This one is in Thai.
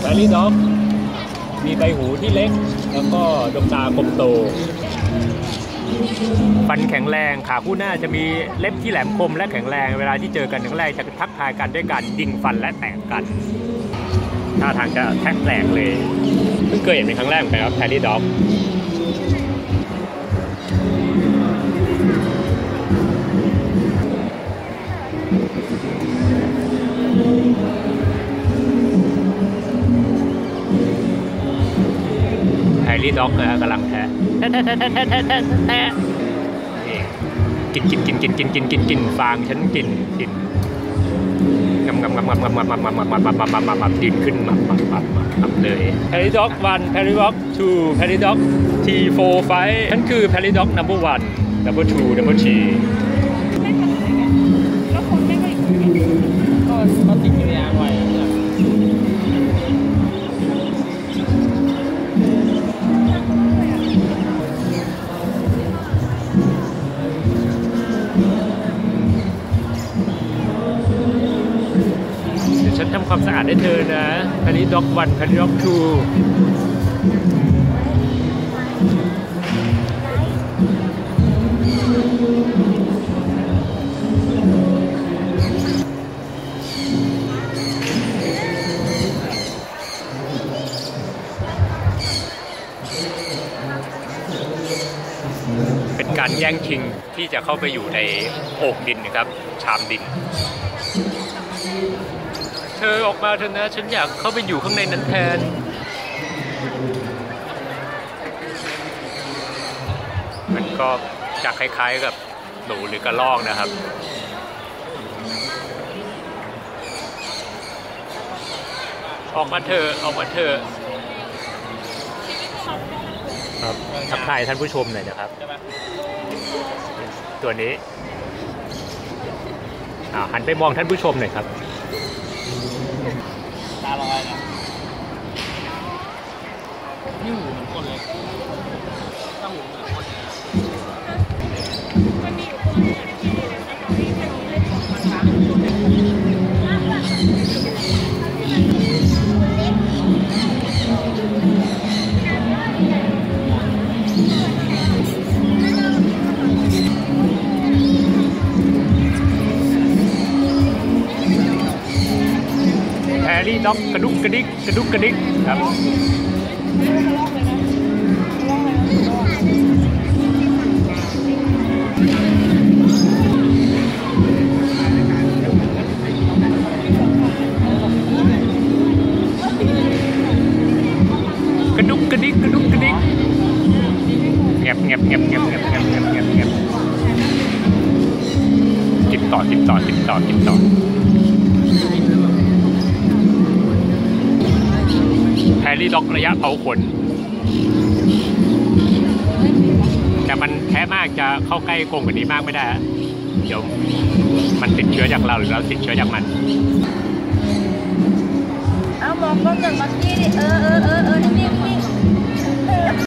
ร์รี่ด็อกมีใบหูที่เล็กแล้วก็ดวงตากลมโตฟันแข็งแรงขาคู่หน้าจะมีเล็บที่แหลมคมและแข็งแรงเวลาที่เจอกันครั้งแรกจะทักทายกันด้วยการยิงฟันและแตกกันท่าทางจะแทกแตกเลยเพิ่งเคยเห็นเป็นครั้งแรกเหมือนกันครับแพรรี่ด็อกแพรรี่ด็อกกำลังแทะกินฟางฉันกินดินขึ้นมาเลยแพรรี่ด็อก1แพรรี่ด็อก2แพรรี่ด็อกT4 5นั่นคือแพรรี่ด็อกnumber 1 number 2 number 3 ไม่ทำอะไรกันแล้วคนไม่ก็ก็ติดอยู่ในยางไว้ฉันทำความสะอาดให้เธอนะแพรรี่ด็อก1แพรรี่ด็อก2เป็นการแย่งชิงที่จะเข้าไปอยู่ในโอ่งดินนะครับชามดินเธอออกมาเถอะนะฉันอยากเข้าไปอยู่ข้างในนั้นแทนมันก็จะคล้ายๆกับหนูหรือกระรอกนะครับออกมาเถอะครับทักทายท่านผู้ชมหน่อยนะครับตัวนี้หันไปมองท่านผู้ชมหน่อยครับตาลอยนะนี่หูเหมือนคนเลยตาหูเหมือนคนมันมีอยู่ตัวนึงที่แค่นี้เลยของมันนะแพรรี่ด็อกกระดุกกระดิกครับกระดุกกระดิกเงียบกินต่อแพรรี่ด็อกระยะเผาขนแต่มันแท้มากจะเข้าใกล้กรงกว่านี้มากไม่ได้เดี๋ยวมันติดเชื้อจากเราหรือเราติดเชื้อจากมันเอามองกล้องจากบักกี้ดินิ่ง